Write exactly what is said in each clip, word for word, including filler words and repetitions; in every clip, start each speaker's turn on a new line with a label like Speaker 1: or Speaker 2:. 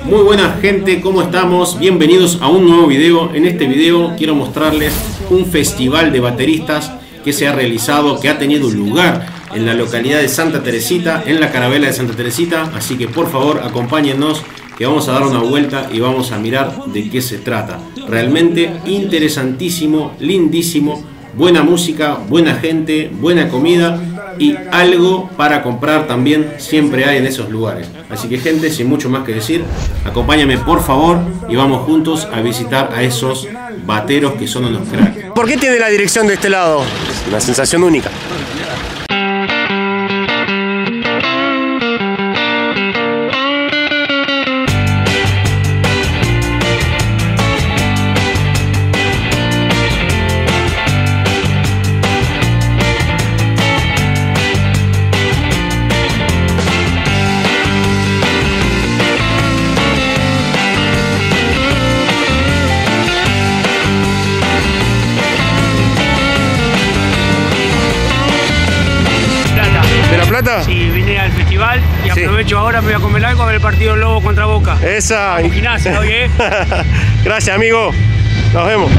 Speaker 1: Muy buena gente, ¿cómo estamos? Bienvenidos a un nuevo video. En este video quiero mostrarles un festival de bateristas que se ha realizado, que ha tenido lugar en la localidad de Santa Teresita, en la Carabela de Santa Teresita. Así que por favor acompáñennos, que vamos a dar una vuelta y vamos a mirar de qué se trata. Realmente interesantísimo, lindísimo, buena música, buena gente, buena comida y algo para comprar también siempre hay en esos lugares. Así que gente, sin mucho más que decir, acompáñame por favor y vamos juntos a visitar a esos bateros que son unos cracks.
Speaker 2: ¿Por qué tiene la dirección de este lado? Una sensación única. ¿Plata?
Speaker 3: Sí, vine al festival y aprovecho sí. Ahora, me voy a comer algo a ver el partido Lobo contra Boca.
Speaker 2: Esa.
Speaker 3: Como gimnasia, oye.
Speaker 2: Gracias, amigo. Nos vemos.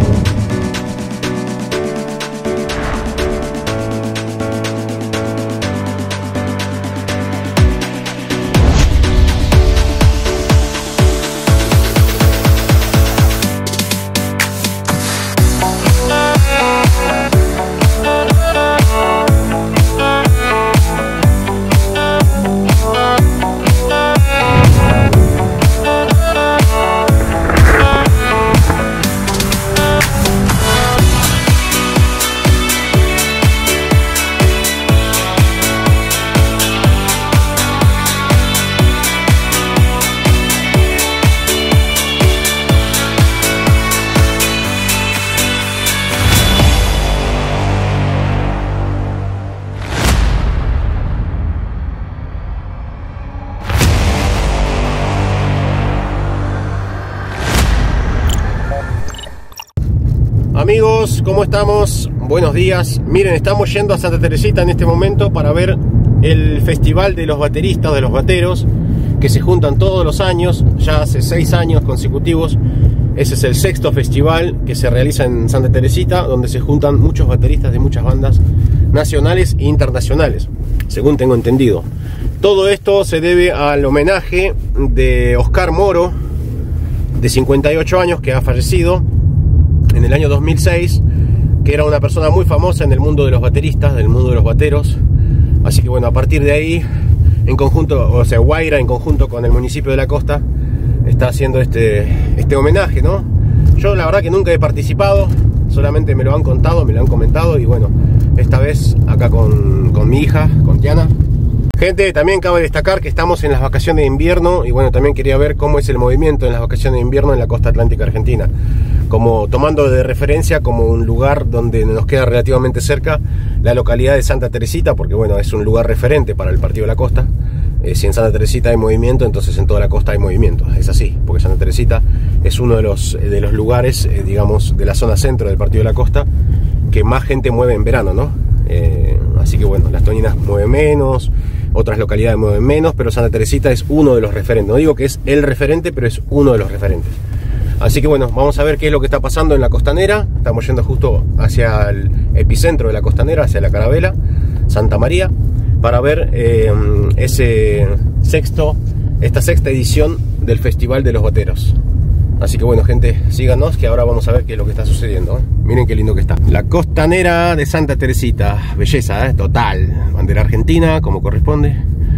Speaker 2: Amigos, ¿cómo estamos? Buenos días. Miren, estamos yendo a Santa Teresita en este momento para ver el festival de los bateristas, de los bateros, que se juntan todos los años, ya hace seis años consecutivos. Ese es el sexto festival que se realiza en Santa Teresita, donde se juntan muchos bateristas de muchas bandas nacionales e internacionales, según tengo entendido. Todo esto se debe al homenaje de Oscar Moro, de cincuenta y ocho años, que ha fallecido en el año dos mil seis, que era una persona muy famosa en el mundo de los bateristas, del mundo de los bateros. Así que bueno, a partir de ahí, en conjunto, o sea, Guaira en conjunto con el municipio de La Costa está haciendo este, este homenaje, ¿no? Yo la verdad que nunca he participado, solamente me lo han contado, me lo han comentado, y bueno, esta vez acá con, con mi hija, con Tiana. Gente, también cabe destacar que estamos en las vacaciones de invierno, y bueno, también quería ver cómo es el movimiento en las vacaciones de invierno en la costa atlántica argentina, como tomando de referencia como un lugar donde nos queda relativamente cerca la localidad de Santa Teresita, porque bueno, es un lugar referente para el Partido de la Costa. Eh, si en Santa Teresita hay movimiento, entonces en toda la costa hay movimiento, es así, porque Santa Teresita es uno de los, de los lugares, eh, digamos, de la zona centro del Partido de la Costa que más gente mueve en verano, ¿no? Eh, así que bueno, las Toninas mueven menos, otras localidades mueven menos, pero Santa Teresita es uno de los referentes. No digo que es el referente, pero es uno de los referentes. Así que bueno, vamos a ver qué es lo que está pasando en la costanera. Estamos yendo justo hacia el epicentro de la costanera, hacia la Carabela, Santa María, para ver eh, ese sexto, esta sexta edición del Festival de los Bateros. Así que bueno, gente, síganos, que ahora vamos a ver qué es lo que está sucediendo, ¿eh? Miren qué lindo que está. La costanera de Santa Teresita, belleza, ¿eh? Total. Bandera argentina, como corresponde.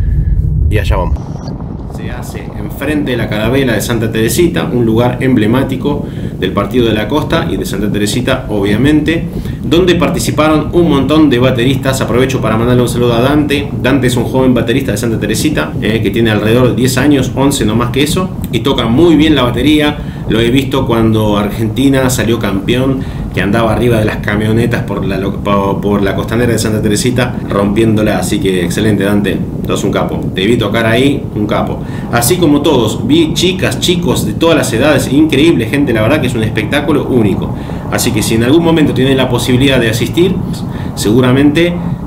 Speaker 2: Y allá vamos.
Speaker 1: Se hace enfrente de la Carabela de Santa Teresita, un lugar emblemático del Partido de la Costa y de Santa Teresita, obviamente, donde participaron un montón de bateristas. Aprovecho para mandarle un saludo a Dante. Dante es un joven baterista de Santa Teresita, eh, que tiene alrededor de diez años, once no más que eso, y toca muy bien la batería. Lo he visto cuando Argentina salió campeón, que andaba arriba de las camionetas por la, por la costanera de Santa Teresita, rompiéndola. Así que excelente, Dante, sos un capo. Te vi tocar ahí, un capo. Así como todos, vi chicas, chicos de todas las edades, increíble gente, la verdad que es un espectáculo único. Así que si en algún momento tienen la posibilidad de asistir, seguramente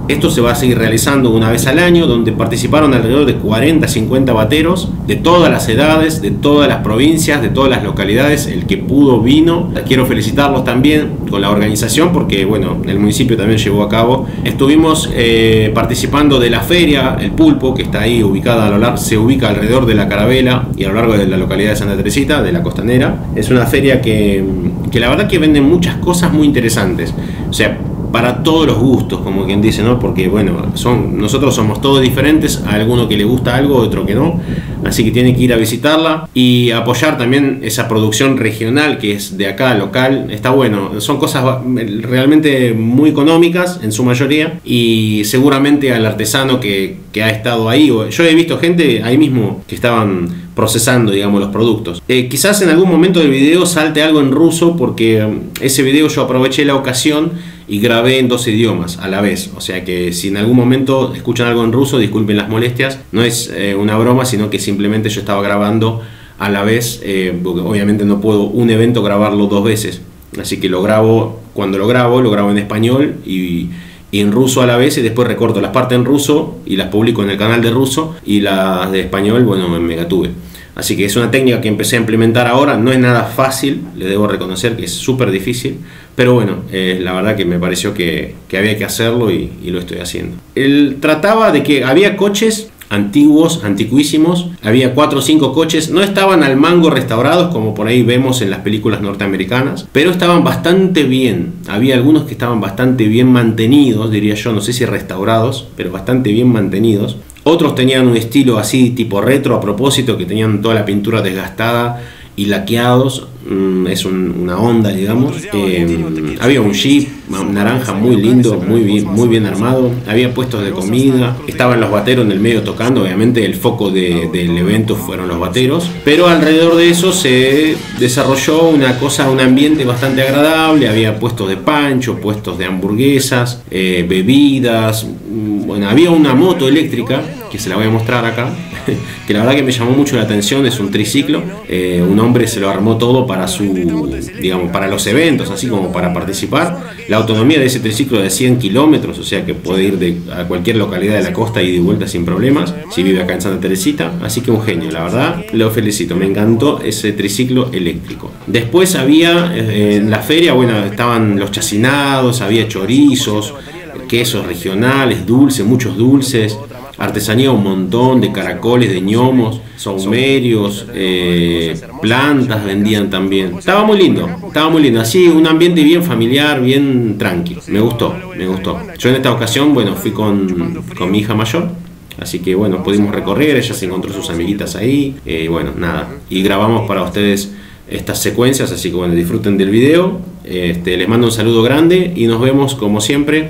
Speaker 1: Esto se va a seguir realizando una vez al año, donde participaron alrededor de cuarenta a cincuenta bateros de todas las edades, de todas las provincias, de todas las localidades. El que pudo vino. Quiero felicitarlos también con la organización, porque bueno, el municipio también llevó a cabo. Estuvimos eh, participando de la feria El Pulpo, que está ahí ubicada a lo largo, se ubica alrededor de la Carabela y a lo largo de la localidad de Santa Teresita, de la Costanera. Es una feria que, que la verdad que vende muchas cosas muy interesantes. O sea, para todos los gustos, como quien dice, ¿no? Porque bueno, son, nosotros somos todos diferentes, a alguno que le gusta algo, otro que no, así que tienen que ir a visitarla y apoyar también esa producción regional que es de acá, local. Está bueno, son cosas realmente muy económicas en su mayoría, y seguramente al artesano que, que ha estado ahí, yo he visto gente ahí mismo que estaban procesando, digamos, los productos. Eh, quizás en algún momento del video salte algo en ruso, porque ese video yo aproveché la ocasión y grabé en dos idiomas a la vez, o sea que si en algún momento escuchan algo en ruso, disculpen las molestias, no es eh, una broma, sino que simplemente yo estaba grabando a la vez, eh, porque obviamente no puedo un evento grabarlo dos veces, así que lo grabo, cuando lo grabo, lo grabo en español y, y en ruso a la vez, y después recorto las partes en ruso y las publico en el canal de ruso, y las de español, bueno, en Megatube. Así que es una técnica que empecé a implementar ahora. No es nada fácil, le debo reconocer que es súper difícil, pero bueno, eh, la verdad que me pareció que, que había que hacerlo y, y lo estoy haciendo. Él trataba de que había coches antiguos, antiquísimos, había cuatro o cinco coches, no estaban al mango restaurados como por ahí vemos en las películas norteamericanas, pero estaban bastante bien. Había algunos que estaban bastante bien mantenidos, diría yo, no sé si restaurados, pero bastante bien mantenidos. Otros tenían un estilo así tipo retro a propósito, que tenían toda la pintura desgastada y laqueados. Mm, es un, una onda, digamos. Eh, había un Jeep naranja muy lindo, muy bien, muy bien armado. Había puestos de comida. Estaban los bateros en el medio tocando. Obviamente el foco de, del evento fueron los bateros. Pero alrededor de eso se desarrolló una cosa, un ambiente bastante agradable. Había puestos de pancho, puestos de hamburguesas, eh, bebidas. Bueno, había una moto eléctrica, que se la voy a mostrar acá, que la verdad que me llamó mucho la atención. Es un triciclo. Eh, un hombre se lo armó todo para su, digamos, para los eventos, así como para participar. La autonomía de ese triciclo es de cien kilómetros, o sea que puede ir de, a cualquier localidad de la costa y de vuelta sin problemas, si vive acá en Santa Teresita. Así que un genio, la verdad, lo felicito, me encantó ese triciclo eléctrico. Después había, eh, en la feria, bueno, estaban los chacinados, había chorizos, quesos regionales, dulces, muchos dulces, artesanía un montón, de caracoles, de ñomos, saumerios, eh, plantas vendían también. Estaba muy lindo, estaba muy lindo, así un ambiente bien familiar, bien tranqui. Me gustó, me gustó. Yo en esta ocasión, bueno, fui con, con mi hija mayor, así que bueno, pudimos recorrer, ella se encontró sus amiguitas ahí, eh, bueno, nada, y grabamos para ustedes estas secuencias, así que bueno, disfruten del video. Este, les mando un saludo grande y nos vemos como siempre.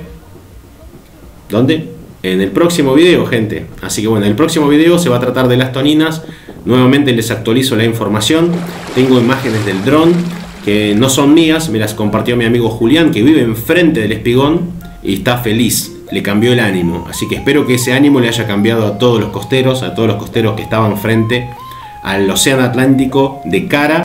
Speaker 1: ¿Dónde? En el próximo video, gente. Así que bueno, el próximo video se va a tratar de las toninas. Nuevamente les actualizo la información. Tengo imágenes del dron que no son mías, me las compartió mi amigo Julián, que vive enfrente del espigón y está feliz, le cambió el ánimo. Así que espero que ese ánimo le haya cambiado a todos los costeros, a todos los costeros que estaban frente al océano Atlántico de cara.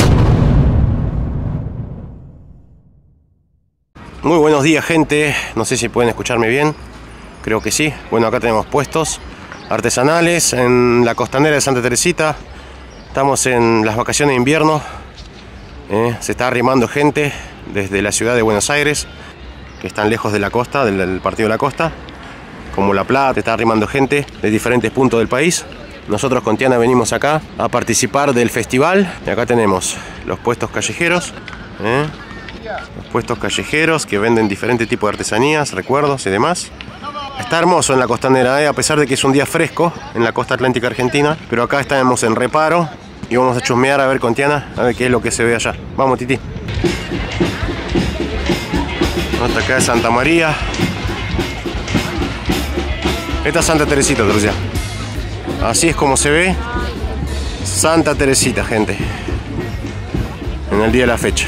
Speaker 2: Muy buenos días, gente. No sé si pueden escucharme bien. Creo que sí. Bueno, acá tenemos puestos artesanales en la costanera de Santa Teresita. Estamos en las vacaciones de invierno. Eh, se está arrimando gente desde la ciudad de Buenos Aires, que están lejos de la costa, del, del partido de la costa, como La Plata. Está arrimando gente de diferentes puntos del país. Nosotros con Tiana venimos acá a participar del festival. Y acá tenemos los puestos callejeros. Eh, los puestos callejeros que venden diferentes tipos de artesanías, recuerdos y demás. Está hermoso en la costanera, ¿eh? A pesar de que es un día fresco en la costa atlántica argentina. Pero acá estamos en reparo y vamos a chusmear a ver con Tiana, a ver qué es lo que se ve allá. Vamos, Titi. Hasta acá es Santa María. Esta es Santa Teresita, Tercia. Así es como se ve Santa Teresita, gente, en el día de la fecha.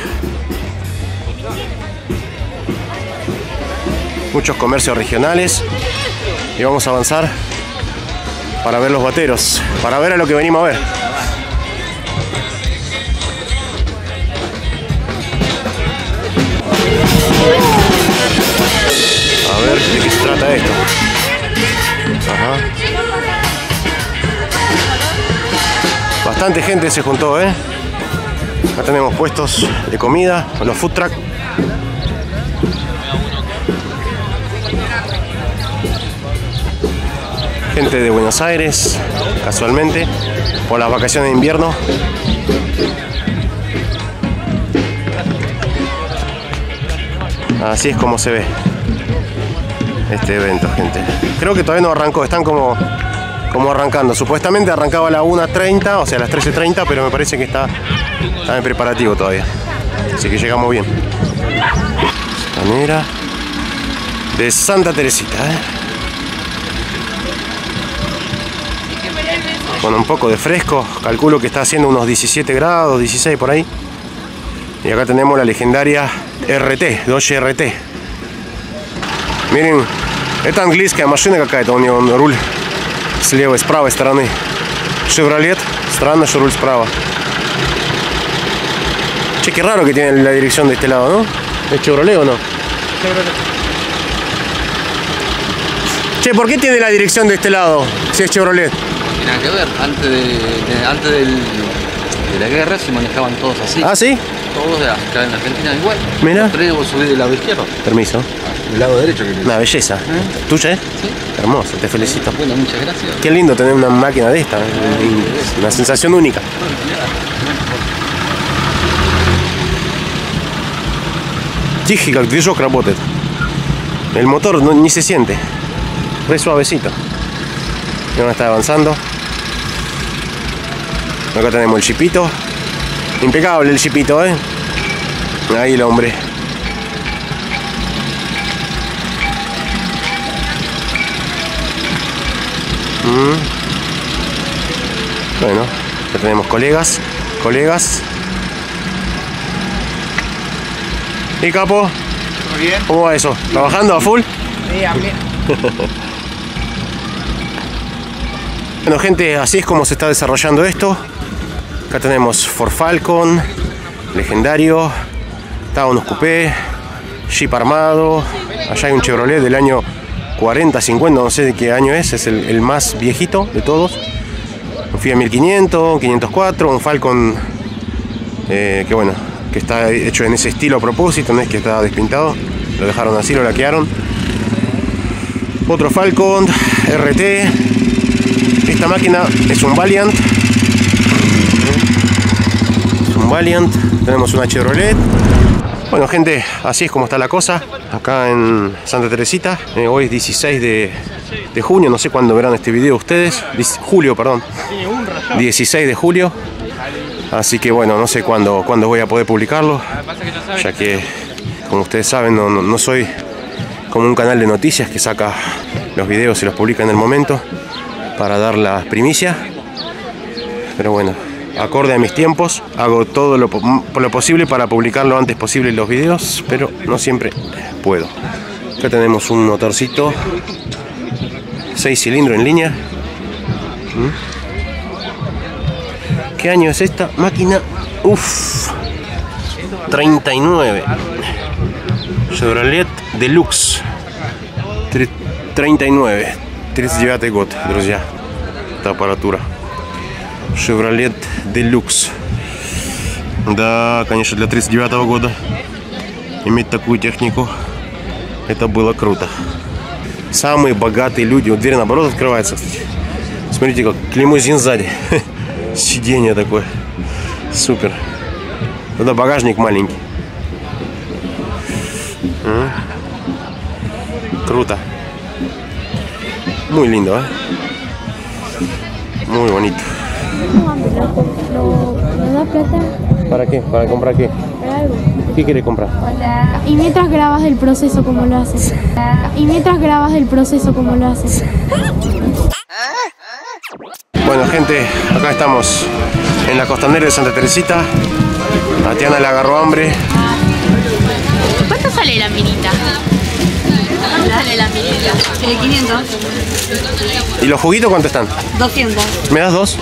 Speaker 2: Muchos comercios regionales. Y vamos a avanzar para ver los bateros, para ver a lo que venimos a ver. A ver de qué se trata esto. Ajá. Bastante gente se juntó, ¿eh? Acá tenemos puestos de comida, los food truck. Gente de Buenos Aires, casualmente, por las vacaciones de invierno. Así es como se ve este evento, gente. Creo que todavía no arrancó, están como, como arrancando. Supuestamente arrancaba a la una treinta, o sea a las trece treinta, pero me parece que está, está en preparativo todavía. Así que llegamos bien. Manera de Santa Teresita, ¿eh? Con un poco de fresco, calculo que está haciendo unos diecisiete grados, dieciséis por ahí. Y acá tenemos la legendaria R T, Dodge R T. Miren, это английская машина какая-то, у него руль с левой, с правой стороны. Chevrolet, странно, что руль справа. Che, qué raro que tiene la dirección de este lado, ¿no? ¿Es Chevrolet o no? Chevrolet. Che, ¿por qué tiene la dirección de este lado si es Chevrolet?
Speaker 4: Nada que ver, antes, de, de, antes del, de la guerra se manejaban todos así.
Speaker 2: ¿Ah, sí?
Speaker 4: Todos acá en Argentina igual.
Speaker 2: Mira.
Speaker 4: Tres vos subís del lado izquierdo.
Speaker 2: Permiso.
Speaker 4: Del lado derecho que
Speaker 2: Una belleza. ¿Eh? ¿Tuya, eh?
Speaker 4: Sí.
Speaker 2: Hermoso, te felicito.
Speaker 4: Bueno, muchas gracias.
Speaker 2: Qué lindo tener una máquina de esta. Una sensación única. Тихий, как движок работает. El motor no, ni se siente. Re suavecito. Ya está avanzando. Acá tenemos el chipito. Impecable el chipito, ¿eh? Ahí el hombre. Mm. Bueno, ya tenemos colegas. Colegas. ¿Y capo?
Speaker 5: Muy bien.
Speaker 2: ¿Cómo va eso? ¿Trabajando a full?
Speaker 5: Sí, a pleno.
Speaker 2: Bueno, gente, así es como se está desarrollando esto. Acá tenemos Ford Falcon, legendario, Taunus Coupé, Jeep armado. Allá hay un Chevrolet del año cuarenta, cincuenta, no sé de qué año es, es el, el más viejito de todos. Un Fiat mil quinientos, quinientos cuatro, un Falcon eh, que bueno, que está hecho en ese estilo a propósito, no es que está despintado, lo dejaron así, lo laquearon. Otro Falcon R T. Esta máquina es un Valiant. Es un Valiant. Tenemos una Chevrolet. Bueno, gente, así es como está la cosa acá en Santa Teresita. Eh, hoy es dieciséis de, de junio, no sé cuándo verán este video ustedes. Julio, perdón. dieciséis de julio. Así que bueno, no sé cuándo, cuándo voy a poder publicarlo, ya que, como ustedes saben, no, no, no soy como un canal de noticias que saca los videos y los publica en el momento para dar la primicia. Pero bueno, acorde a mis tiempos, hago todo lo, lo posible para publicar lo antes posible los videos, pero no siempre puedo. Acá tenemos un motorcito seis cilindros en línea. ¿Mm? ¿Qué año es esta máquina? Uff, treinta y nueve. Chevrolet Deluxe. тридцать девять. тридцать девятый год, друзья. Эта аппаратура. Chevrolet Deluxe. Да, конечно, для тридцать девятого года иметь такую технику, это было круто. Самые богатые люди. Вот дверь наоборот открывается, кстати. Смотрите, как лимузин сзади. Сиденье такое. Супер. Туда багажник маленький. М-м. Круто. Muy lindo, ¿eh? Muy bonito.
Speaker 6: ¿Me da plata?
Speaker 2: ¿Para qué? ¿Para comprar qué?
Speaker 6: Para algo.
Speaker 2: ¿Qué quieres comprar?
Speaker 6: Y mientras grabas el proceso como lo haces. Y mientras grabas el proceso como lo haces.
Speaker 2: Bueno, gente, acá estamos en la costanera de Santa Teresita. A Tiana le agarró hambre.
Speaker 6: ¿Cuánto sale la minita? ¿Cuánto sale la minita? Eh, quinientos.
Speaker 2: ¿Y los juguitos cuánto están?
Speaker 6: doscientos.
Speaker 2: ¿Me das dos?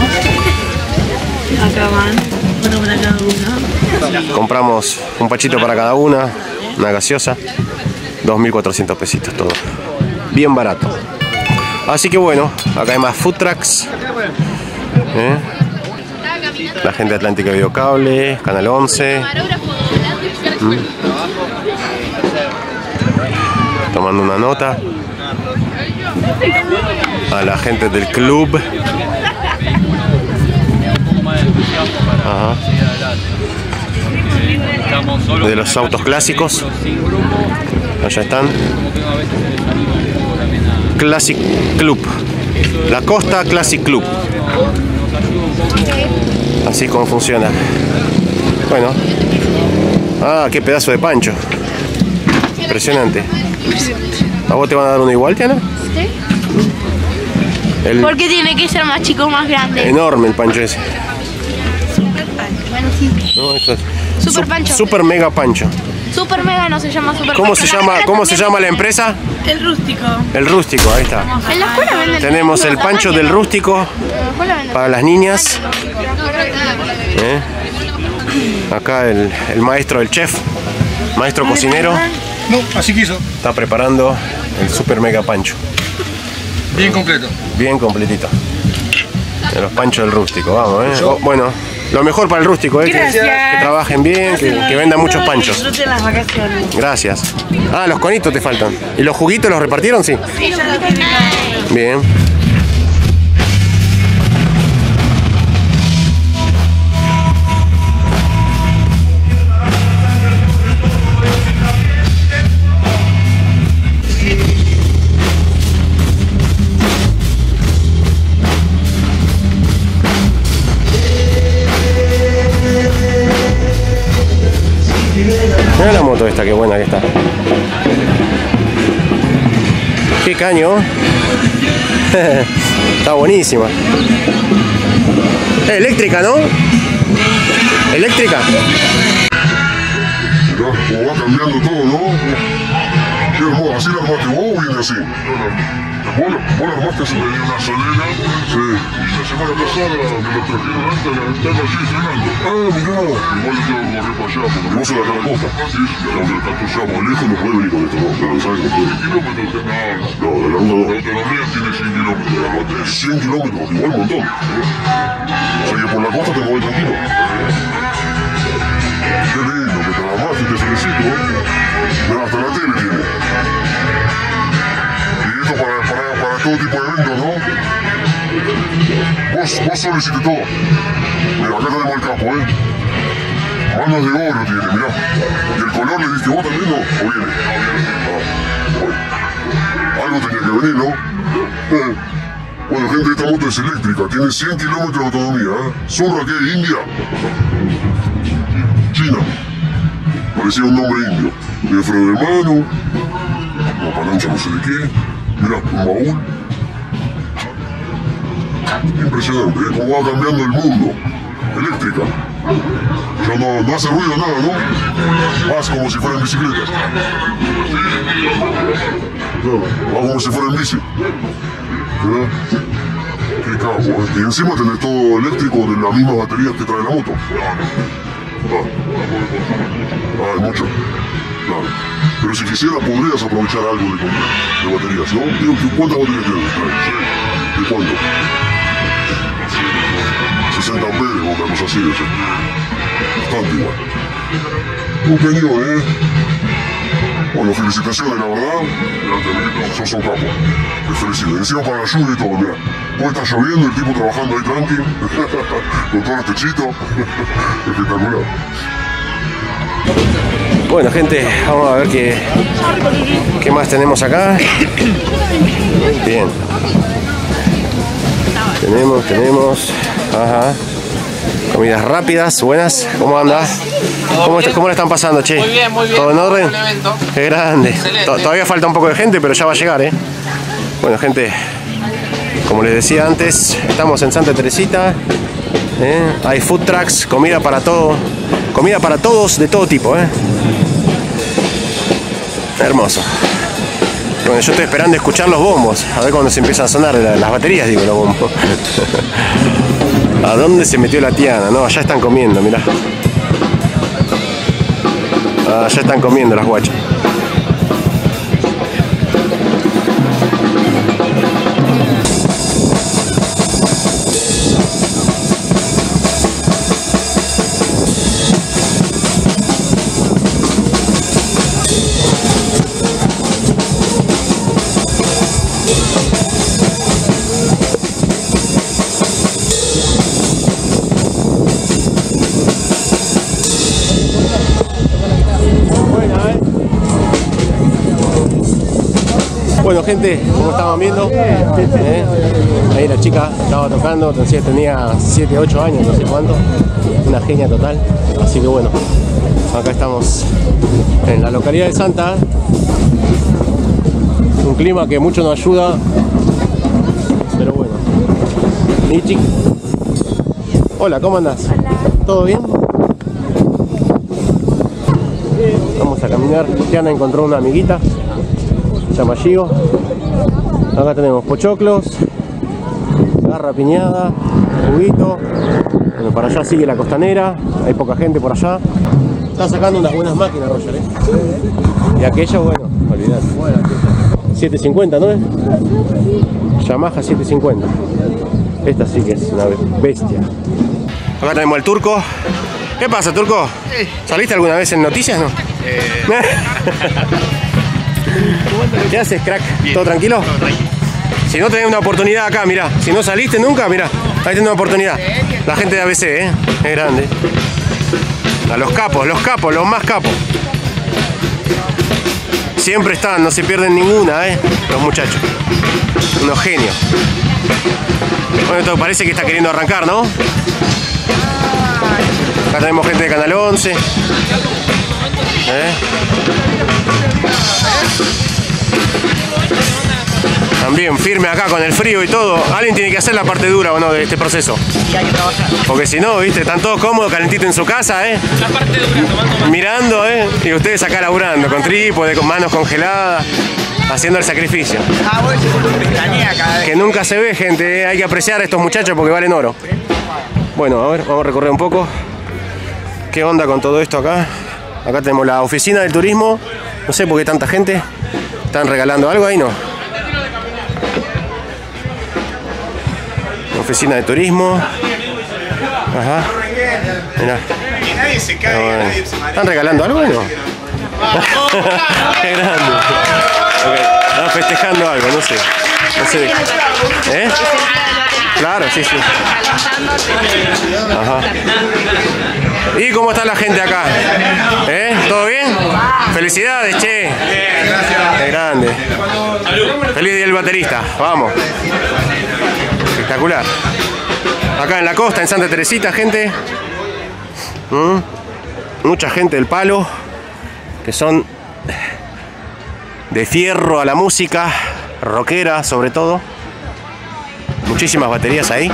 Speaker 6: Dos. Acá van. Uno para cada uno.
Speaker 2: Compramos un pachito para cada una, una gaseosa. dos mil cuatrocientos pesitos todo. Bien barato. Así que bueno, acá hay más food trucks. ¿Eh? La gente de Atlántica Videocable, Canal once. ¿Mm? Tomando una nota. A la gente del club. Ajá. De los autos clásicos. Allá están. Classic Club. La Costa Classic Club. Así como funciona. Bueno. Ah, qué pedazo de pancho. Impresionante. ¿A vos te van a dar uno igual, Tiana?
Speaker 6: ¿Sí?
Speaker 2: El...
Speaker 6: ¿Por qué tiene que ser más chico o más grande?
Speaker 2: Enorme el pancho ese.
Speaker 6: Super pancho. Bueno, sí.
Speaker 2: No, esto es
Speaker 6: Super pancho.
Speaker 2: Super mega pancho.
Speaker 6: Super mega no se llama super
Speaker 2: ¿Cómo
Speaker 6: pancho.
Speaker 2: se llama, ¿cómo se llama la empresa?
Speaker 5: El rústico.
Speaker 2: El rústico, ahí está.
Speaker 6: En la escuela venden.
Speaker 2: Tenemos el pancho del rústico
Speaker 6: En la escuela venden.
Speaker 2: para las niñas. ¿Eh? Acá el, el maestro, el chef, maestro cocinero,
Speaker 7: No, así quiso.
Speaker 2: está preparando el super mega pancho.
Speaker 7: Bien completo.
Speaker 2: Bien completito. De los panchos del rústico, vamos, ¿eh? Oh, bueno, lo mejor para el rústico, ¿eh? Que,
Speaker 5: Gracias.
Speaker 2: que trabajen bien, que, que vendan muchos panchos.
Speaker 5: Disfruten las vacaciones.
Speaker 2: Gracias. Ah, los conitos te faltan. ¿Y los juguitos los repartieron? Sí.
Speaker 5: Sí, ya lo tienen.
Speaker 2: Bien. Mira la moto esta, qué buena que está. Qué caño. Está buenísima. Es eléctrica, ¿no? Eléctrica.
Speaker 8: Mirá, como va cambiando todo, ¿no? Qué hermoso, ¿así la armaste vos o viene así? ¿Vos, vos la armaste así? Tenía una solera. Sí. Y la semana pasada me lo trajeron antes, la estaba allí cenando. Ah, mirá. Igual yo tengo que correr para allá, porque vos sos de acá a la costa. Sí, sí. Aunque tanto seamos lejos, no puede venir con esto, ¿no? Pero sabes que no puede. kilómetros? No, no, de la ruta dos. La autonomía tiene cien kilómetros. La batería. cien kilómetros, igual un montón. O sea que por la costa te mueves tranquilo. Qué lindo que trabajaste, te felicito. Mira, hasta la tele tiene. Y esto para, para, para todo tipo de eventos, ¿no? Vos, vos solo hiciste todo. Mira, acá tenemos el capo, ¿eh? Manos de oro tiene, mirá. ¿Y el color le diste vos también, no? ¿O viene? Ah, bueno. Algo tenía que venir, ¿no? Eh. Bueno, gente, esta moto es eléctrica, tiene cien kilómetros de autonomía, ¿eh? ¿Zurra qué? ¿India? China. Parecía un nombre indio. Tiene freno de mano, una palanca no sé de qué. Mirá, un baúl. Impresionante, ¿eh? Cómo va cambiando el mundo. Eléctrica. Ya no, no hace ruido nada, ¿no? Vas como si fuera en bicicleta. Claro, va como si fuera en bici. ¿Eh? Qué capo, ¿eh? Y encima tenés todo eléctrico de las mismas baterías que trae la moto. Ah, ah hay mucho. Claro. Pero si quisiera podrías aprovechar algo de, de baterías, ¿no? Digo, ¿cuántas baterías tienes? ¿De cuánto? sesenta amperes o una cosa así, o sea. Bastante igual. Un cañón, ¿eh? Bueno, felicitaciones, la verdad. Sos un capo. Te felicito. Encima para la lluvia y todo, mirá. Hoy está lloviendo, el tipo trabajando ahí tranqui. Con todos los techitos. Espectacular.
Speaker 2: Bueno, gente, vamos a ver qué, qué más tenemos acá. Bien. Tenemos, tenemos. Ajá. Comidas rápidas, buenas. ¿Cómo anda? ¿Cómo, está, ¿Cómo la están pasando, che?
Speaker 9: Muy bien, muy bien.
Speaker 2: ¿Todo en orden?
Speaker 9: Evento.
Speaker 2: Qué grande.
Speaker 9: Excelente.
Speaker 2: Todavía falta un poco de gente, pero ya va a llegar, ¿eh? Bueno, gente, como les decía antes, estamos en Santa Teresita. ¿eh? Hay food trucks, comida para todo. Comida para todos, de todo tipo, ¿eh? Hermoso. Bueno, yo estoy esperando escuchar los bombos. A ver cuando se empiezan a sonar las baterías, digo, los bombos. ¿A dónde se metió la Tiana? No, allá están comiendo, mirá. Ah, ya están comiendo las guachas. Bueno, gente, como estaban viendo, ¿eh? Ahí la chica estaba tocando, entonces tenía siete, ocho años, no sé cuánto. Una genia total. Así que bueno, acá estamos en la localidad de Santa. Un clima que mucho nos ayuda, pero bueno. Nichi. Hola, ¿cómo andás?
Speaker 5: Hola.
Speaker 2: ¿Todo bien? Vamos a caminar. Cristiana encontró una amiguita. Se llama Gio. Acá tenemos pochoclos, garra piñada, juguito. Bueno, para allá sigue la costanera. Hay poca gente por allá. Está sacando unas buenas máquinas, Roger, ¿eh? Y aquello, bueno, olvidate. setecientos cincuenta, ¿no es? Yamaha setecientos cincuenta. Esta sí que es una bestia. Acá tenemos al Turco. ¿Qué pasa, Turco? ¿Saliste alguna vez en noticias, no? Eh... ¿Qué haces, crack? Bien. ¿Todo tranquilo? Todo tranquilo. Si no tenés una oportunidad acá, mirá. Si no saliste nunca, mirá. Ahí tenés una oportunidad. La gente de A B C, ¿eh? Es grande. A los capos, los capos, los más capos. Siempre están, no se pierden ninguna, ¿eh? Los muchachos. Unos genios. Bueno, esto parece que está queriendo arrancar, ¿no? Acá tenemos gente de Canal once. ¿Eh? También firme acá con el frío y todo. Alguien tiene que hacer la parte dura o no de este proceso.
Speaker 9: Y hay que trabajar.
Speaker 2: Porque si no, viste, están todos cómodos, calentitos en su casa, ¿eh?
Speaker 9: La parte dura, tomando más.
Speaker 2: Mirando, ¿eh? Y ustedes acá laburando, con trípode, con manos congeladas, haciendo el sacrificio.
Speaker 9: Ah, bueno, se pestañea cada vez.
Speaker 2: Que nunca se ve, gente, ¿eh? Hay que apreciar a estos muchachos porque valen oro. Bueno, a ver, vamos a recorrer un poco. ¿Qué onda con todo esto acá? Acá tenemos la oficina del turismo. No sé por qué tanta gente. ¿Están regalando algo ahí? No. Oficina de turismo. Ajá. Mirá.
Speaker 1: Nadie se cae,
Speaker 2: bueno.
Speaker 1: nadie se marea.
Speaker 2: ¿Están regalando algo? No. Qué grande. Okay. Están festejando algo, no sé. No sé. ¿Eh? Claro, sí, sí. Ajá. ¿Y cómo está la gente acá? ¿Eh? ¿Todo bien? Felicidades, che. Qué grande. Feliz día del baterista. Vamos. Espectacular. Acá en la costa, en Santa Teresita, gente. ¿Mm? Mucha gente del palo. Que son de fierro a la música. Rockera, sobre todo. Muchísimas baterías ahí.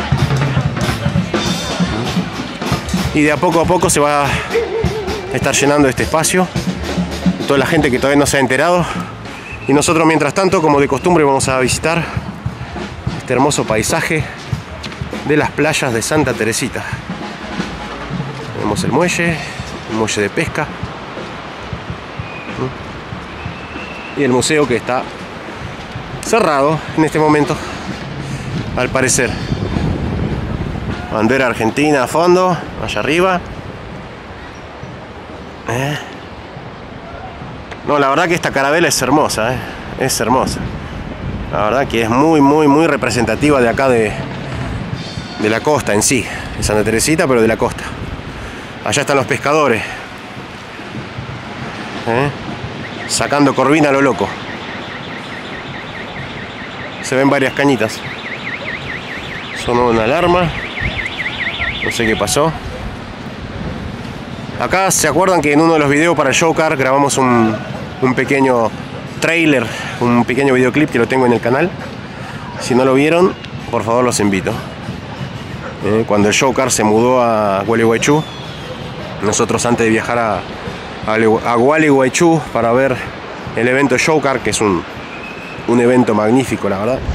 Speaker 2: Y de a poco a poco se va a estar llenando este espacio. Toda la gente que todavía no se ha enterado. Y nosotros, mientras tanto, como de costumbre, vamos a visitar este hermoso paisaje de las playas de Santa Teresita. Tenemos el muelle, el muelle de pesca. Y el museo, que está cerrado en este momento, al parecer. Bandera argentina a fondo, allá arriba. ¿Eh? No, la verdad que esta carabela es hermosa, ¿eh? Es hermosa. La verdad que es muy, muy, muy representativa de acá de, de la costa en sí. De Santa Teresita, pero de la costa. Allá están los pescadores. ¿Eh? Sacando corvina a lo loco. Se ven varias cañitas. Sonó una alarma. No sé qué pasó. Acá se acuerdan que en uno de los videos para el Showcar grabamos un, un pequeño trailer, un pequeño videoclip que lo tengo en el canal. Si no lo vieron, por favor los invito. Eh, cuando el Showcar se mudó a Gualeguaychú, nosotros antes de viajar a, a, a Gualeguaychú para ver el evento Showcar, que es un, un evento magnífico, la verdad.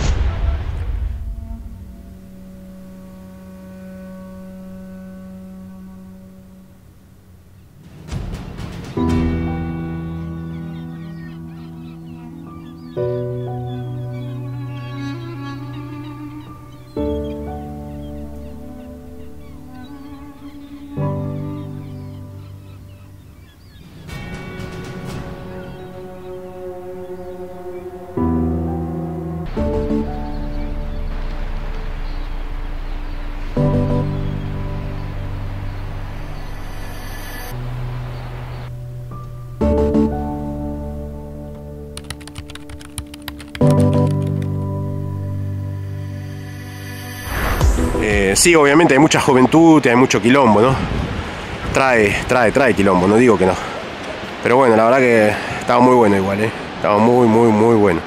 Speaker 2: sí, obviamente hay mucha juventud, hay mucho quilombo, ¿no? Trae, trae, trae quilombo, no digo que no. Pero bueno, la verdad que estaba muy bueno igual, ¿eh? Estaba muy, muy, muy bueno.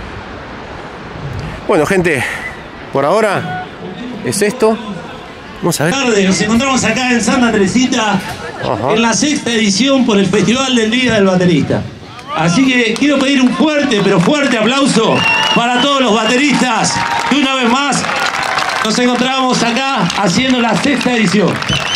Speaker 2: Bueno, gente, por ahora es esto. Vamos a ver.
Speaker 10: Buenas tardes, nos encontramos acá en Santa Teresita, ajá, en la sexta edición por el Festival del Día del Baterista. Así que quiero pedir un fuerte, pero fuerte aplauso para todos los bateristas que una vez más nos encontramos acá haciendo la sexta edición.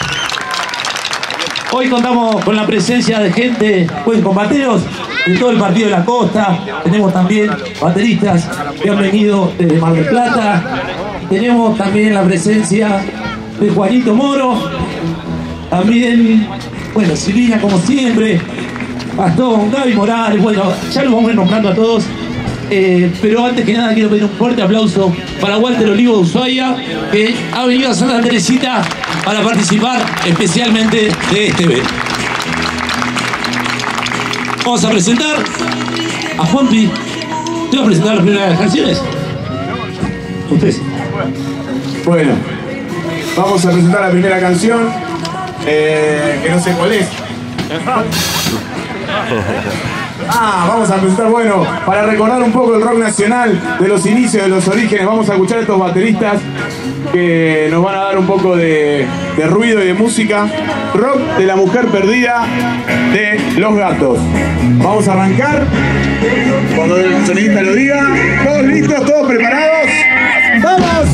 Speaker 10: Hoy contamos con la presencia de gente, pues, con bateros de todo el partido de la costa. Tenemos también bateristas que han venido desde Mar del Plata. Tenemos también la presencia de Juanito Moro. También, bueno, Silvina como siempre. Gastón, Gaby Morales, bueno, ya los vamos a ir nombrando a todos. Eh, pero antes que nada quiero pedir un fuerte aplauso para Walter Olivo de Ushuaia, que ha venido a Santa Teresita para participar especialmente de este evento. Vamos a presentar a Juanpi. ¿Te vas a presentar las primeras canciones? Usted.
Speaker 11: Bueno, vamos a presentar la primera canción, eh, que no sé cuál es. Ah, vamos a presentar, bueno, para recordar un poco el rock nacional de los inicios, de los orígenes. Vamos a escuchar a estos bateristas que nos van a dar un poco de, de ruido y de música. Rock de la mujer perdida de Los Gatos. Vamos a arrancar cuando el sonidista lo diga. ¿Todos listos? ¿Todos preparados? ¡Vamos!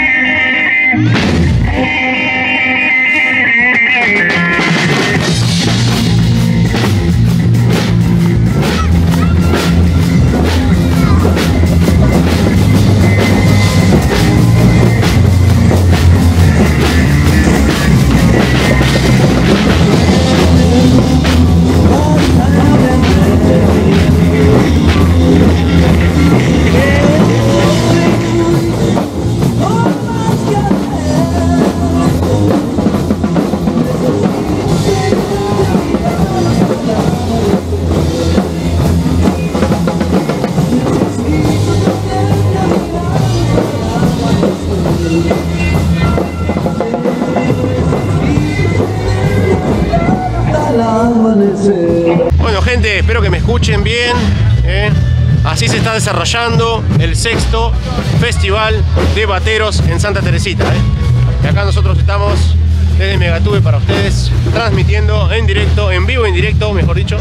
Speaker 2: Bueno, gente, espero que me escuchen bien, ¿eh? Así se está desarrollando el sexto Festival de Bateros en Santa Teresita, ¿eh? Y acá nosotros estamos desde Megatube para ustedes, transmitiendo en directo, en vivo, en directo, mejor dicho,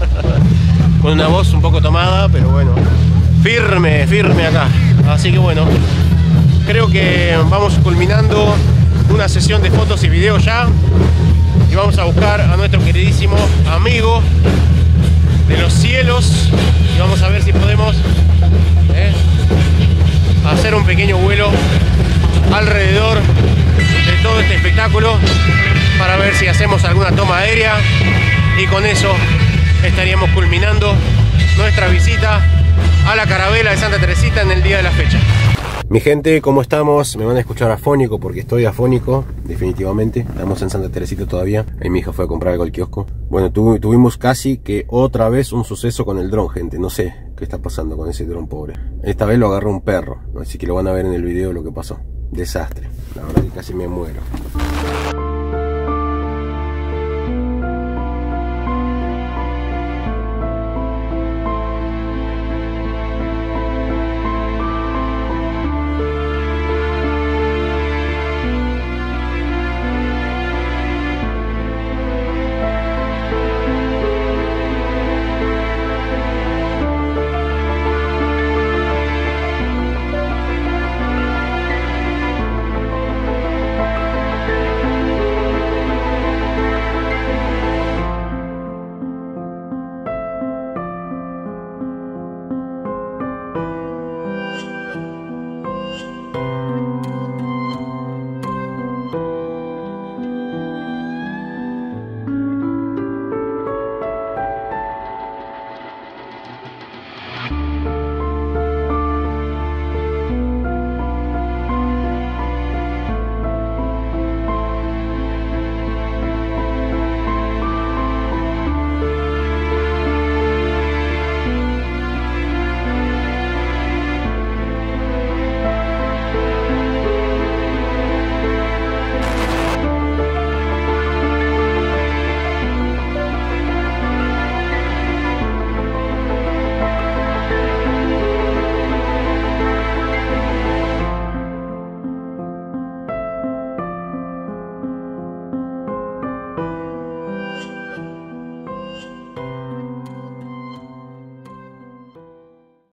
Speaker 2: con una voz un poco tomada, pero bueno, firme, firme acá. Así que bueno, creo que vamos culminando una sesión de fotos y videos ya. Y vamos a buscar a nuestro queridísimo amigo de los cielos. Y vamos a ver si podemos eh, hacer un pequeño vuelo alrededor de todo este espectáculo para ver si hacemos alguna toma aérea. Y con eso estaríamos culminando nuestra visita a la carabela de Santa Teresita en el día de la fecha. Mi gente, ¿cómo estamos? Me van a escuchar afónico porque estoy afónico, definitivamente. Estamos en Santa Teresita todavía. Ahí mi hija fue a comprar algo al kiosco. Bueno, tu, tuvimos casi que otra vez un suceso con el dron, gente. No sé qué está pasando con ese dron, pobre. Esta vez lo agarró un perro, así que lo van a ver en el video lo que pasó. Desastre. La verdad que casi me muero.